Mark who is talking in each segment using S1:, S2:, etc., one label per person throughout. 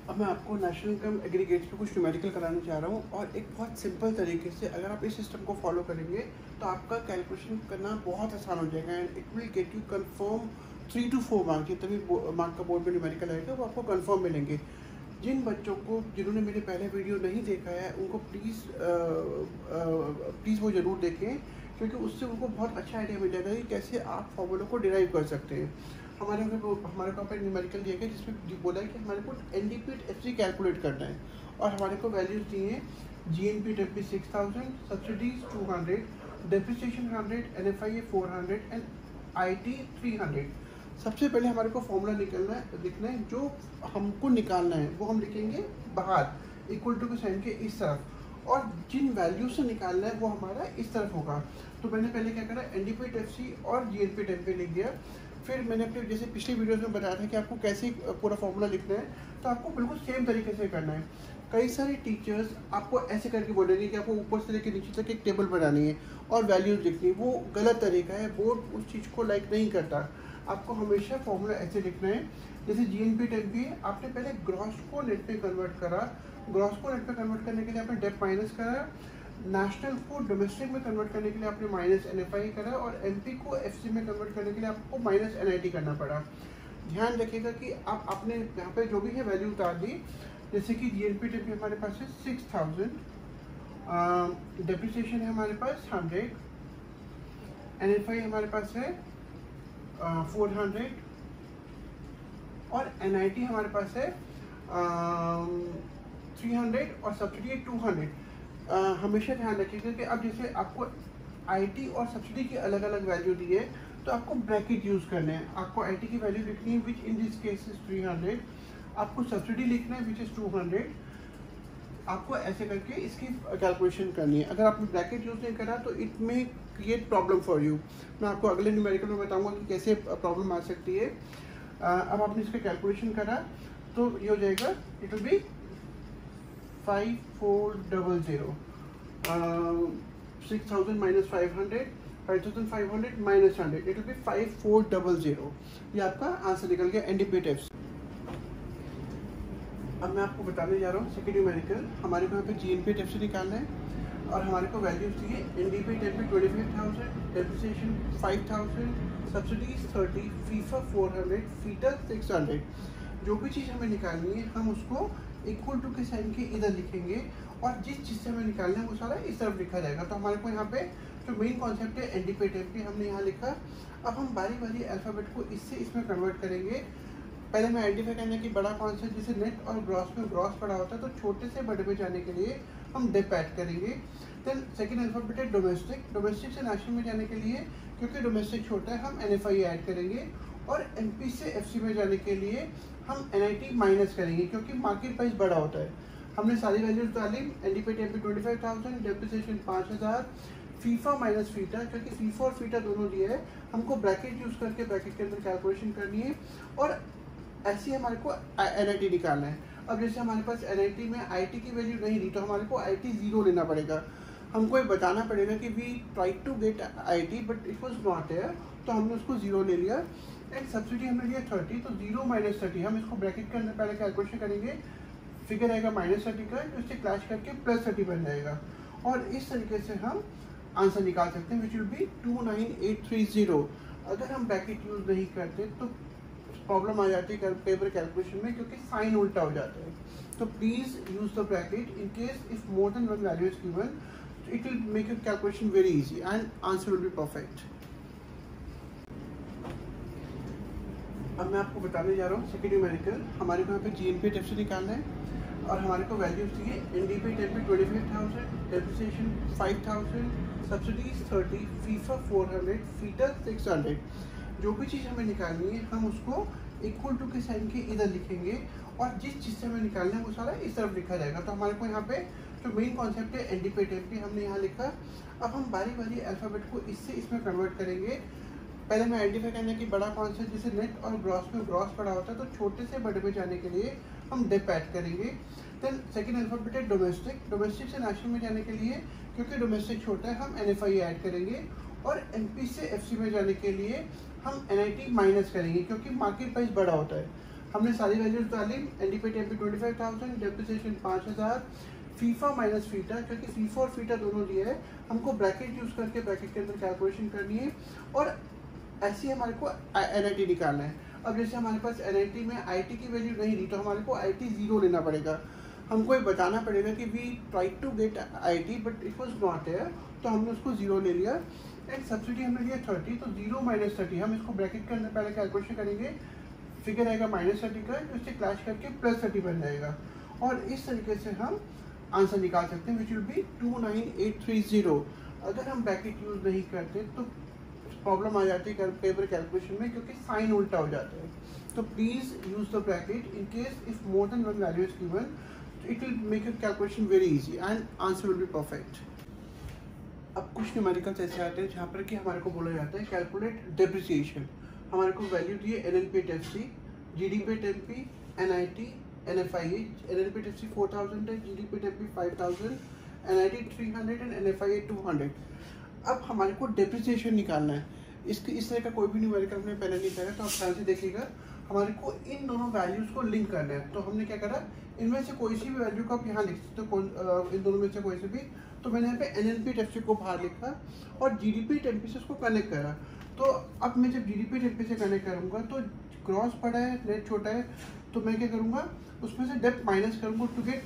S1: अब मैं आपको नेशनल इनकम एग्रीगेट पे कुछ न्यूमेरिकल कराने जा रहा हूँ और एक बहुत सिंपल तरीके से अगर आप इस सिस्टम को फॉलो करेंगे तो आपका कैलकुलेशन करना बहुत आसान हो जाएगा and it will get you confirm 3 to 4 marks. जितने भी मार्क का बोर्ड में न्यूमेरिकल आएगा वो आपको कंफर्म मिलेंगे। जिन बच्चों को जिन्होंने मेरे पहले वीडियो नहीं देखा है उनको प्लीज़ वो ज़रूर देखें, क्योंकि उससे उनको बहुत अच्छा आइडिया मिल जाएगा कि कैसे आप फॉर्मूलों को डिराइव कर सकते हैं। हमारे को पे न्यूमेरिकल दिया गया जिसमें बोला है कि हमारे को NDP/FC कैलकुलेट करना है और हमारे को वैल्यूज दी हैं GNP/TEMP 6000, subsidies 200, depreciation 100, NFI 400 and IT 300। सबसे पहले हमारे को फॉर्मूला लिखना है जो हमको निकालना है वो हम लिखेंगे बाहर इक्वल टू के साइन के इस तरफ, और जिन वैल्यू से निकालना है वो हमारा इस तरफ होगा। तो मैंने पहले क्या करा, NDP/FC और GNP/TEMP लिख दिया। फिर मैंने अपने जैसे पिछले वीडियोस में बताया था कि आपको कैसे पूरा फॉर्मूला लिखना है, तो आपको बिल्कुल सेम तरीके से करना है। कई सारे टीचर्स आपको ऐसे करके बोलेंगे कि आपको ऊपर से लेकर नीचे तक एक टेबल बनानी है और वैल्यूज लिखनी है, वो गलत तरीका है। बोर्ड उस चीज़ को लाइक नहीं करता। आपको हमेशा फॉर्मूला ऐसे लिखना है जैसे GNP/TEMP है, आपने पहले ग्रॉस को नेट पे कन्वर्ट करा, ग्रॉस को नेट पे कन्वर्ट करने के लिए आपने डेप माइनस करा, नेशनल को डोमेस्टिक में कन्वर्ट करने के लिए आपने माइनस NFI करा और MP को FC में कन्वर्ट करने के लिए आपको माइनस NIT करना पड़ा। ध्यान रखिएगा कि आप अपने यहाँ पे जो भी है वैल्यू उतार दी। जैसे कि GNP/TEMP हमारे पास है 6000, डेप्रिसिएशन है हमारे पास 100, NFI हमारे पास है 400 और NIT हमारे पास है 300 और सब्सिडी 200। हमेशा ध्यान रखिएगा कि अब जैसे आपको IT और सब्सिडी की अलग अलग वैल्यू दी है तो आपको ब्रैकेट यूज़ करने हैं। आपको IT की वैल्यू लिखनी है which in this case is 300, आपको सब्सिडी लिखना है विच इज़ 200। आपको ऐसे करके इसकी कैलकुलेशन करनी है। अगर आपने ब्रैकेट यूज़ नहीं करा तो इट में क्रिएट प्रॉब्लम फॉर यू। मैं आपको अगले न्यूमेरिकल में बताऊंगा कि कैसे प्रॉब्लम आ सकती है। अब आपने इसका कैलकुलेशन करा तो ये हो जाएगा, it will be 5400, 6000 minus 500, 5500 minus 100, it will be 5400। ये आपका आंसर निकल गया NDP/FC। अब मैं आपको बताने जा रहा हूँ सेकेंड न्यूमेरिकल। हमारे को यहाँ पे GNP/FC निकालना है और हमारे को वैल्यूज चाहिए NDP/TEMP 25000, depreciation 5000, subsidies 30, FIFA 400, FITA 600। जो भी चीज़ हमें निकालनी है हम उसको इक्वल टू के साइन के इधर लिखेंगे और जिस चीज़ से हमें निकालना है वो सारा इस तरफ लिखा जाएगा। तो हमारे को यहाँ पे जो मेन कॉन्सेप्ट है NDP/TEMP हमने यहाँ लिखा। अब हम बारी बारी अल्फ़ाबेट को इससे इसमें कन्वर्ट करेंगे। पहले मैं आइडेंटिफाई करना कि बड़ा कौन सा, जैसे नेट और ग्रॉस में ग्रॉस बड़ा होता है तो छोटे से बड़े में जाने के लिए हम डेप ऐड करेंगे। देन सेकेंड अल्फ़ाबेट है डोमेस्टिक, डोमेस्टिक से नेशनल में जाने के लिए क्योंकि डोमेस्टिक छोटा है हम NFI ऐड करेंगे और MP से FC में जाने के लिए हम NIT माइनस करेंगे क्योंकि मार्केट प्राइस बड़ा होता है। हमने सारी वैल्यूज डाली, NDP/TEMP 25000, depreciation 5000, FIFA minus FITA, क्योंकि फीफा और फीटा दोनों दिए है, हमको ब्रैकेट यूज़ करके ब्रैकेट के अंदर कैलकुलेशन करनी है और ऐसे ही हमारे को NIT निकालना है। अब जैसे हमारे पास NIT में IT की वैल्यू नहीं दी तो हमारे को IT 0 लेना पड़ेगा। हमको ये बताना पड़ेगा कि we try to get IT but it was not there, तो हमने उसको 0 ले लिया। एंड सब्सिडी हमने लिया 30, तो 0 माइनस 30 हम इसको ब्रैकेट के अंदर पहले कैलकुलेशन करेंगे, फिगर आएगा -30 का, तो इससे क्लैश करके +30 बन जाएगा और इस तरीके से हम आंसर निकाल सकते हैं विच विल बी 29830। अगर हम ब्रैकेट यूज़ नहीं करते तो प्रॉब्लम आ जाती है पेपर कैलकुलेशन में क्योंकि साइन उल्टा हो जाता है। तो please use the bracket in case if more than one value is given, it will make your calculation very easy and answer will be perfect. अब मैं आपको बताने जा रहा हूँ सेकेंड न्यूमेरिकल। हमारे को यहाँ पे GNP/TEMP निकालना है और हमारे को वैल्यूज चाहिए NDP/TEMP 25000, depreciation 5000, subsidies 30, FIFA 400, FITA 600। जो भी चीज़ हमें निकालनी है हम उसको इक्वल टू के साइन के इधर लिखेंगे और जिस चीज़ से हमें निकालना है वो सारा इस तरफ लिखा जाएगा। तो हमारे को यहाँ पे जो मेन कॉन्सेप्ट है NDP/TEMP हमने यहाँ लिखा। अब हम बारी बारी अल्फ़ाबेट को इससे इसमें कन्वर्ट करेंगे। पहले मैं आइडेंटिफाई करना कि बड़ा कौन सा, जैसे नेट और ग्रॉस में ग्रॉस बड़ा होता है तो छोटे से बड़े में जाने के लिए हम डेप ऐड करेंगे। देन सेकेंड अल्फ़ाबेट है डोमेस्टिक, डोमेस्टिक से नेशनल में जाने के लिए क्योंकि डोमेस्टिक छोटा है हम NFI ऐड करेंगे और MP से FC में जाने के लिए हम NIT माइनस करेंगे क्योंकि मार्केट प्राइस बड़ा होता है। हमने सारी वैल्यूज डाली, NDP at MP 25,000, depreciation 5,000, FIFA minus FITA, क्योंकि फीफा और फीटा दोनों दिए है, हमको ब्रैकेट यूज़ करके ब्रैकेट के अंदर कैलकुलेशन करनी है और ऐसे ही हमारे को एनआईटी निकालना है। अब जैसे हमारे पास एनआईटी में आईटी की वैल्यू नहीं दी तो हमारे को आईटी 0 लेना पड़ेगा, हमको ये बताना पड़ेगा कि we try to get IT but it was not there, तो हमने उसको 0 ले लिया। एंड सब्सिडी हमने लिया 30, तो 0 माइनस 30, हम इसको ब्रैकेट के अंदर पहले कैलकुलेशन करेंगे, फिगर आएगा -30 का, तो इससे क्लैश करके +30 बन जाएगा और इस तरीके से हम आंसर निकाल सकते हैं विच विल बी 29830। अगर हम ब्रैकेट यूज़ नहीं करते तो प्रॉब्लम आ जाती है पेपर कैलकुलेशन में, क्योंकि साइन उल्टा हो जाता है। तो please use the bracket in case if more than one value is given, it will make your calculation very easy and answer will be perfect. अब कुछ न्यूमेरिकल्स ऐसे आते हैं जहाँ पर कि हमारे को बोला जाता है कैलकुलेट डेप्रिसिएशन। हमारे को वैल्यू दी है एनएलपी-टेफसी, जीडीपी-टेम्पी, एनआईटी, एनएफआईए। एनएलपी-टेफसी 4000 है, जीडीपी-टेम्पी 5000, एनआईटी 300 एंड एनएफआईए 200। अब हमारे को डेप्रिसिएशन निकालना है। इसके इस तरह का कोई भी न्यूमेरिकल हमने पहले नहीं करा, तो आप ध्यान से देखिएगा। हमारे को इन दोनों वैल्यूज़ को लिंक करना है, तो हमने क्या करा, इनमें से कोई सी भी वैल्यू को आप यहाँ लिख सकते हो, इन दोनों में से कोई से भी। तो मैंने यहाँ पे एनएलपी-टेफसी को बाहर लिखा और जीडीपी-टेम्पी से उसको कनेक्ट करा। तो अब मैं जब जीडीपी-टेम्पी से कनेक्ट करूँगा तो क्रॉस बड़ा है, नेट छोटा है, तो मैं क्या करूँगा, उसमें से डेप्थ माइनस करूँगा टू गेट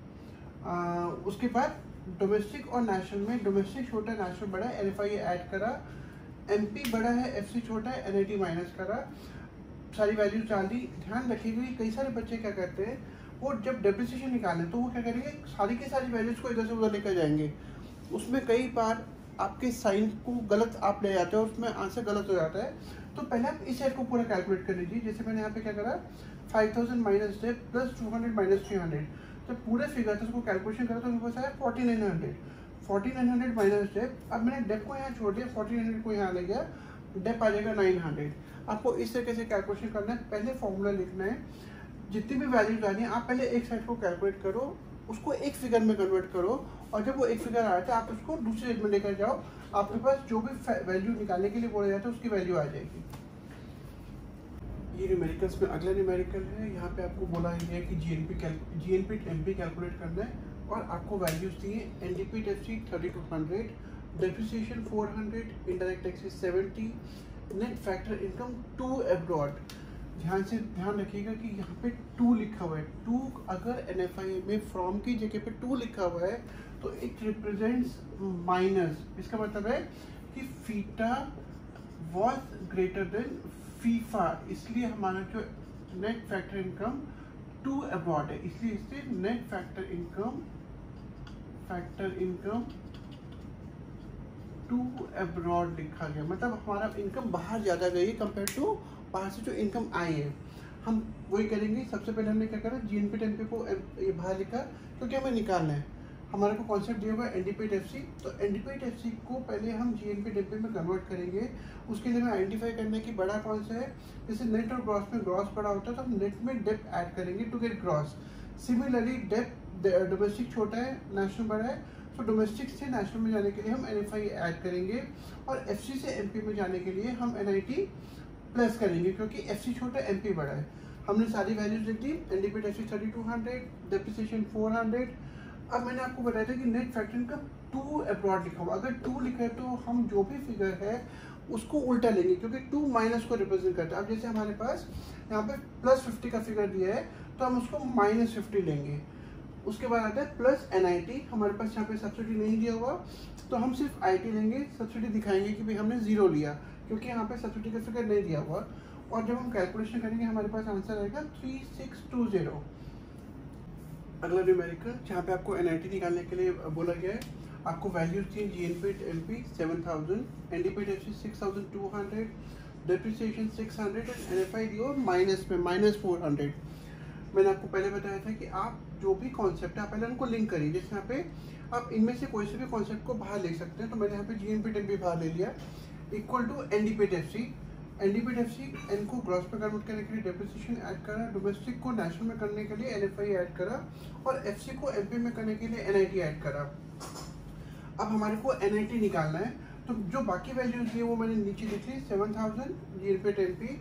S1: नेट। उसके बाद डोमेस्टिक और नेशनल में डोमेस्टिक छोटा है, नेशनल बड़ा है, एनएफआईए ऐड करा, एमपी बड़ा है, एफसी छोटा है, एनआईटी माइनस करा, सारी वैल्यूज डाल दी। ध्यान रखिएगा कई सारे बच्चे क्या करते हैं, वो जब डेप्रिसिएशन निकालें तो वो क्या करेंगे, सारी की सारी वैल्यूज को इधर से उधर लेकर जाएंगे, उसमें कई बार आपके साइन को गलत आप ले जाते हो और उसमें आंसर गलत हो जाता है। तो पहले आप इस साइड को पूरा कैलकुलेट कर लीजिए। जैसे मैंने यहाँ पे क्या करा, 5000 माइनस डेप प्लस 200 माइनस 300, जब पूरे फिगर था उसको कैलकुलेशन करा तो मेरे पास आया 4900 माइनस डेप। अब मैंने डेप को यहाँ छोड़ दिया, 1400 को यहाँ ले गया, डेप आ जाएगा 900। आपको इस तरीके से कैलकुलेशन करना है, पहले फॉर्मूला लिखना है, जितनी भी वैल्यूज आनी है आप पहले एक साइड को कैलकुलेट करो, उसको एक फिगर में कन्वर्ट करो, और जब वो एक फिगर आ जाता है आप उसको दूसरे साइड में लेकर जाओ, आपके पास जो भी वैल्यू निकालने के लिए बोला जाता है उसकी वैल्यू आ जाएगी। ये न्यूमेरिकल्स में अगला न्यूमेरिकल है, यहाँ पे आपको बोला है कि जीएनपी-टेम्पी कैलकुलेट करना है और आपको वैल्यूज दी है NDP at FC 3200, depreciation 400, indirect taxes 70, net factor income 2 abroad. ध्यान रखिएगा कि यहाँ पे 2 लिखा हुआ है, 2 अगर एनएफआई में फ्रॉम की जगह पे 2 लिखा हुआ है तो इट रिप्रेजेंट्स माइनस। इसका मतलब है कि FITA was greater than FIFA, इसलिए हमारा जो नेट फैक्टर इनकम 2 अब्रॉड है, इसलिए इससे नेट फैक्टर इनकम 2 अब्रॉड लिखा गया। मतलब हमारा इनकम बाहर ज़्यादा गई है कंपेयर टू बाहर से जो इनकम आई है। हम वही करेंगे। सबसे पहले हमने क्या करा, जीएनपी-टेम्पी को ये बाहर लिखा क्योंकि हमें निकालना है। हमारे को कॉन्सेप्ट दिया हुआ है एनडीपी-टेफसी, तो एनडीपी-टेफसी को पहले हम जीएनपी-टेम्पी में कन्वर्ट करेंगे। उसके लिए हमें आइडेंटिफाई करना है कि बड़ा कौन सा है। जैसे नेट और ग्रॉस में ग्रॉस बड़ा होता है तो हम नेट में डेप ऐड करेंगे to get gross. Similarly dep domestic छोटा है, नेशनल बड़ा है, तो डोमेस्टिक से नेशनल में जाने के लिए हम एनएफआई ऐड करेंगे और एफसी से एमपी में जाने के लिए हम एनआईटी प्लस करेंगे, क्योंकि एफसी छोटा है, एमपी बड़ा है। हमने सारी वैल्यूज लिख दी, एनडीपी-टेफसी 3200, डेप्रिसिएशन 400। अब मैंने आपको बताया था कि नेट फैक्टर इनकम 2 अब्रॉड लिखा हुआ, अगर 2 लिखा है तो हम जो भी फिगर है उसको उल्टा लेंगे, क्योंकि 2 माइनस को रिप्रेजेंट करता है। अब जैसे हमारे पास यहाँ पे +50 का फिगर दिया है तो हम उसको -50 लेंगे। उसके बाद आता है प्लस एनआईटी, हमारे पास यहाँ पे सब्सिडी नहीं दिया हुआ तो हम सिर्फ आईटी लेंगे, सब्सिडी दिखाएंगे कि भाई हमने 0 लिया, क्योंकि यहाँ पे सब्सिडी का फिगर नहीं दिया हुआ। और जब हम कैलकुलेशन करेंगे हमारे पास आंसर आएगा 3620। अगला न्यूमेरिकल जहाँ पे आपको एनआईटी निकालने के लिए बोला गया है, आपको वैल्यूज थी GNP at MP 7000, NDP at FC 6200, depreciation 600 and NFI दी और माइनस में -400। मैंने आपको पहले बताया था कि आप जो भी कॉन्सेप्ट है आप पहले उनको लिंक करिए। जैसे यहाँ पे आप इनमें से कोई से भी कॉन्सेप्ट को बाहर ले सकते हैं, तो मैंने यहाँ पे जीएनपी-टेम्पी बाहर ले लिया, equal to NDP at FC. NDP at FC N को ग्रॉस में कन्वर्ट करने के लिए डेप्रिसिएशन ऐड करा, डोमेस्टिक को नेशनल में करने के लिए एनएफआई ऐड करा और एफसी को एमपी में करने के लिए एनआईटी ऐड करा। अब हमारे को एनआईटी निकालना है, तो जो बाकी वैल्यूज थी वो मैंने नीचे लिख ली, 7000 जीएनपी-टेम्पी,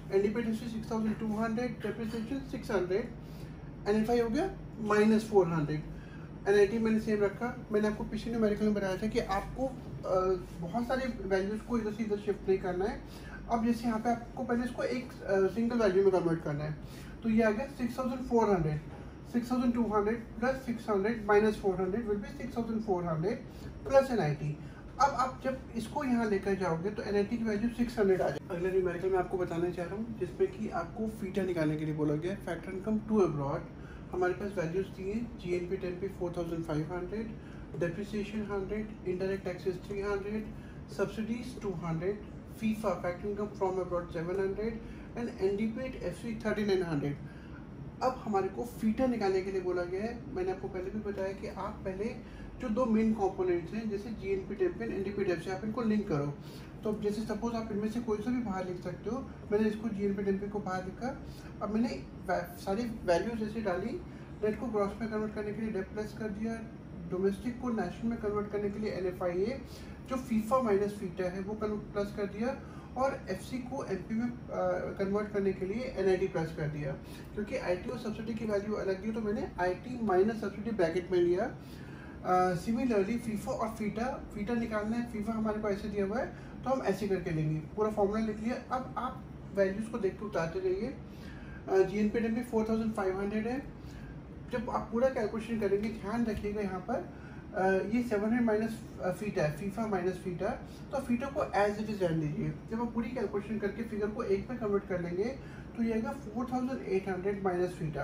S1: एनडीपी टेस्ट 6200, डेप्रिसिएशन 600, NFI हो गया -400। NIT मैंने सेम रखा। मैंने आपको पिछले न्यूमेरिकल में बताया था कि आपको बहुत सारे वैल्यूज़ को इधर से इधर शिफ्ट नहीं करना है। अब जैसे यहाँ पे आपको पहले इसको एक सिंगल वैल्यू में कन्वर्ट करना है, तो ये आ गया 6400, 6200 plus 600 minus 400 will be 6400 plus NIT। अब आप जब इसको यहाँ लेकर जाओगे तो NIT की वैल्यू 600 आ जाए। अगले न्यूमेरिकल में आपको बताना चाह रहा हूँ जिसमें कि आपको फीटा निकालने के लिए बोला गया है। फैक्टर इनकम टू अब्रॉड हमारे पास वैल्यूज दी हैं। GNP 10P 4500, depreciation 100, indirect taxes 300, subsidies 200, FIFA factor income from abroad 700 and NDP FC 3900। अब हमारे को फीटा निकालने के लिए बोला गया है। मैंने आपको पहले भी बताया कि आप पहले जो दो मेन कंपोनेंट्स हैं जैसे GNP 10P and NDP FC आप इनको लिंक करो। तो जैसे सपोज आप इनमें से कोई सा भी बाहर लिख सकते हो। मैंने इसको GNP 10P को बाहर लिखा। अब मैंने सारी वैल्यूज जैसे डाली, नेट को ग्रॉस में कन्वर्ट करने के लिए डेप प्लस कर दिया, डोमेस्टिक को नेशनल में कन्वर्ट करने के लिए NFIA, जो फीफा माइनस फीटा है वो प्लस कर दिया, और FC को MP में कन्वर्ट करने के लिए NIT प्लस कर दिया। क्योंकि IT और सब्सिडी की वैल्यू अलग थी तो मैंने IT माइनस सब्सिडी ब्रैकेट में लिया। सिमिलरली फीफा और फीटा निकालना है। फीफा हमारे को ऐसे दिया हुआ है तो हम ऐसे करके लेंगे। पूरा फॉर्मूला लिख लिया। अब आप वैल्यूज़ को देख के उतारते रहिए। GNP 10P 4500 है। जब आप पूरा कैलकुलेशन करेंगे ध्यान रखिएगा यहाँ पर ये 700 माइनस फीटा है, फीफा माइनस फीटा, तो फीटा को एज इट इज रहने दीजिए। जब आप पूरी कैलकुलेशन करके फिगर को एक में कन्वर्ट कर लेंगे तो ये आएगा 4800 minus FITA.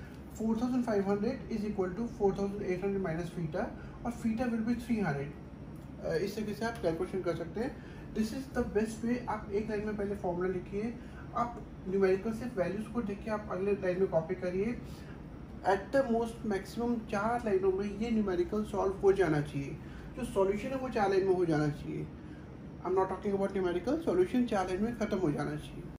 S1: 4500 is equal to 4800 minus FITA, और फीटा विल बी 300। इस तरीके से आप कैलकुलेशन कर सकते हैं। This is the best way. आप एक लाइन में पहले फॉर्मूला लिखिए, आप न्यूमेरिकल से वैल्यूज़ को देख के आप अगले लाइन में कॉपी करिए। एट द मोस्ट मैक्सिमम 4 लाइनों में ये न्यूमेरिकल सॉल्व हो जाना चाहिए। जो सॉल्यूशन है वो 4 लाइन में हो जाना चाहिए। I am not talking about numerical, solution 4 line में ख़त्म हो जाना चाहिए।